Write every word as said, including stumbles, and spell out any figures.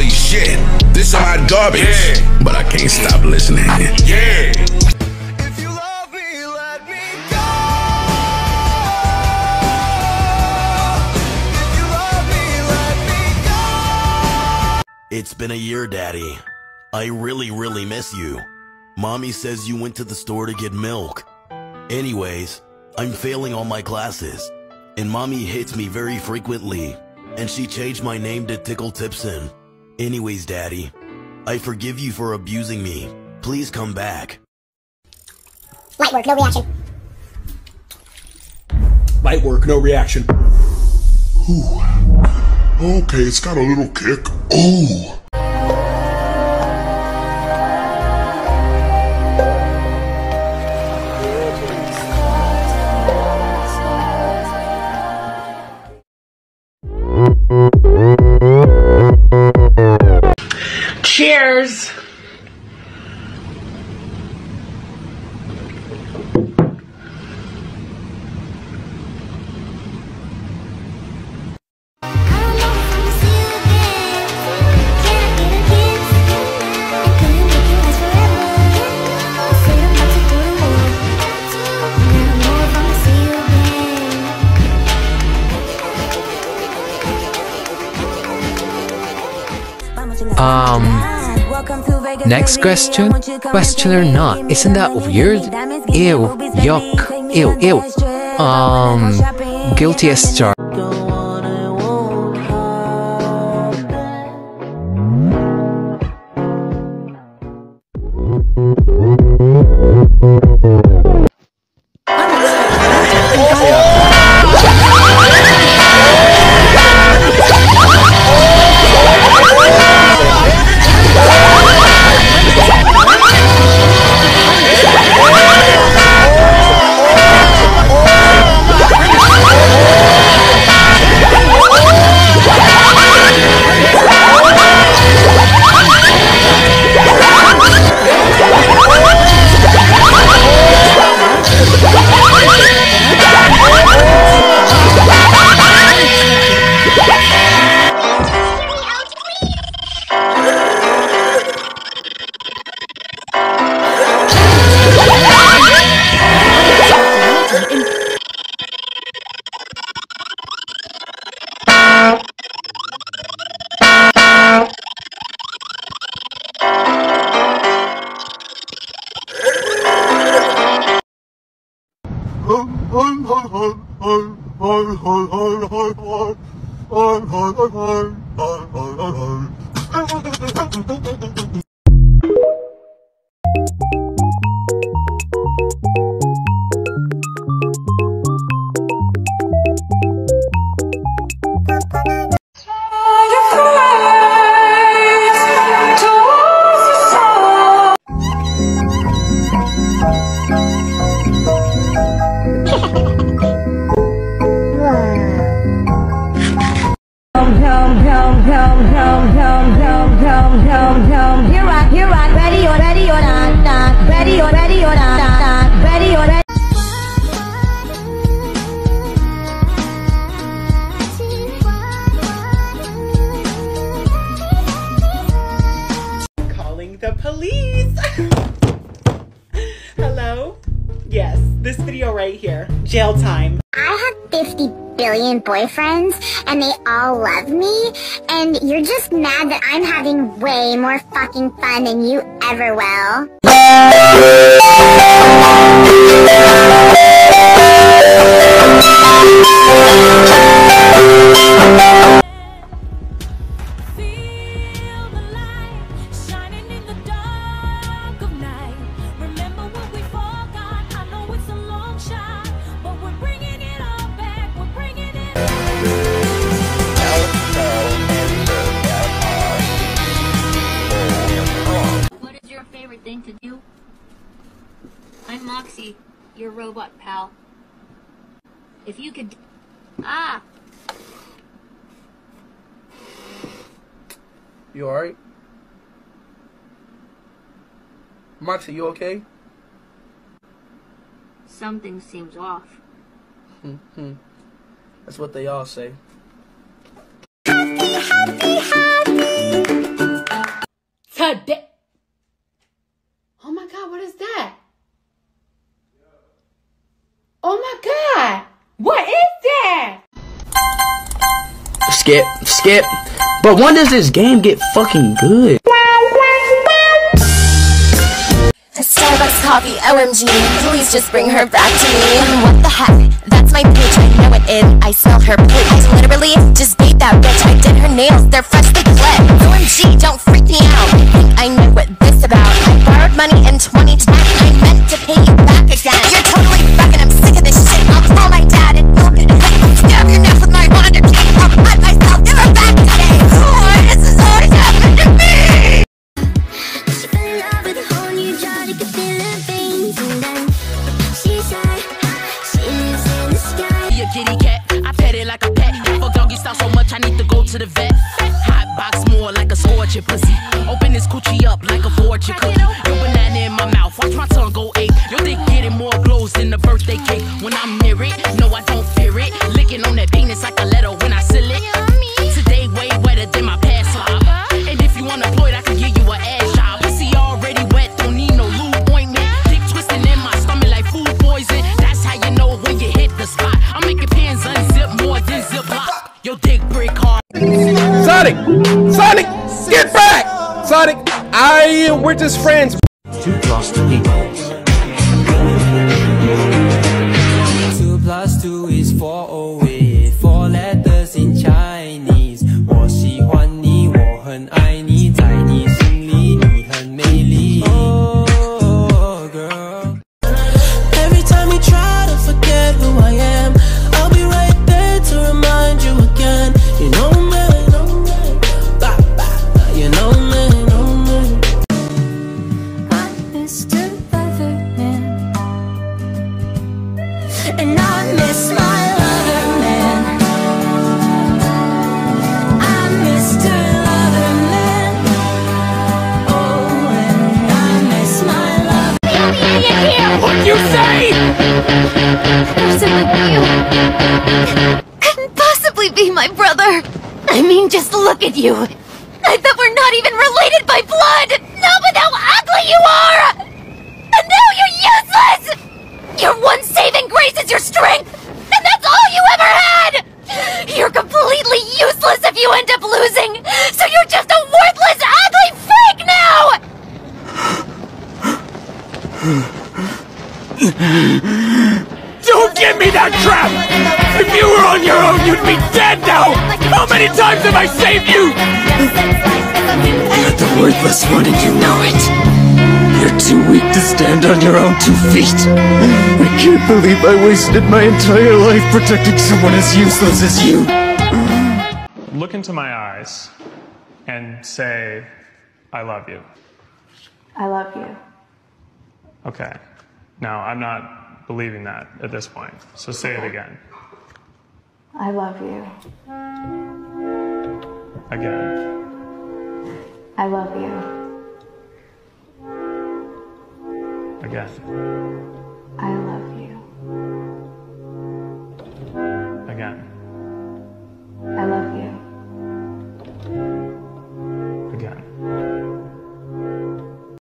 holy shit, this is my garbage. Yeah. But I can't stop listening. Yeah. If you love me, let me go. If you love me, let me go. It's been a year, Daddy. I really, really miss you. Mommy says you went to the store to get milk. Anyways, I'm failing all my classes, and Mommy hits me very frequently, and she changed my name to Tickle Tipson. Anyways, Daddy, I forgive you for abusing me. Please come back. Light work, no reaction. Light work, no reaction. Ooh. Okay, it's got a little kick. Ooh. Cheers! Um, next question? Question or not? Isn't that weird? Ew, yuck, ew, ew. Um, guilty as charged. The police! Hello? Yes, this video right here. Jail time. I have fifty billion boyfriends, and they all love me, and you're just mad that I'm having way more fucking fun than you ever will. Thing to do. I'm Moxie, your robot pal. If you could... Ah! You alright? Moxie, you okay? Something seems off. Hmm. That's what they all say. Happy, happy, happy. today. Oh my God, what is that? Oh my God, what is that? Skip, skip. But when does this game get fucking good? Starbucks coffee, O M G, please just bring her back to me. What the heck? That's my bitch, I know it is. I smell her poop. I literally just beat that bitch. I did her nails, they're freshly clipped. O M G, don't freak me out. I think I know what this about. I borrowed money in twenty ten. I meant to pay you back again. You're totally fucking, I'm sick of this shit. I'll call my dad and you'll get it. I'll stab your neck with my Honda key. I'll cut myself, give her back today. Oh, this is always happened to me. Kitty cat, I pet it like a pet. Fuck doggy style so much I need to go to the vet. Hot box more like a scorcher pussy. Open this coochie up like a fortune cookie. Yo banana in my mouth, watch my tongue go ache. Yo dick getting more glows than the birthday cake. When I'm near it, no I don't fear it. Licking on that penis like a letter when I seal it. Today way wetter than my past life. And if you unemployed, I can give you an ass job. Pussy already wet, don't need no lube ointment. Dick twisting in my stomach like food poison. That's how you know when you hit the spot. I'm making pins unzip more than ziplock. Your dick brick hard. Sonic! Sonic! Get back! Sonic, I we're just friends. Two plus two equals. Two plus two is four oh eight. Four letters in Chinese. 我喜欢你，我很爱你，在你心里你很美丽。Oh, girl. Every time you try to forget who I am, I'll be right there to remind you again. You know me, bah, bah, you know me, know me. I'm Mister Leatherman, and I miss my lover man. I'm Mister Leatherman, oh, and I miss my lover. What'd you say? There's something you couldn't possibly be my brother. I mean, just look at you. I thought we're not even related by blood. No, but how ugly you are! And now you're useless! Your one saving grace is your strength, and that's all you ever had! You're completely useless if you end up losing, so you're just a worthless, ugly freak now! Don't give me that crap! If you were on your own, you'd be dead now! How many times have I saved you? You're the worthless one and you know it. You're too weak to stand on your own two feet. I can't believe I wasted my entire life protecting someone as useless as you. Look into my eyes and say, I love you. I love you. Okay. Now, I'm not believing that at this point, so say it again. I love you. Again. I love you. Again. I love you.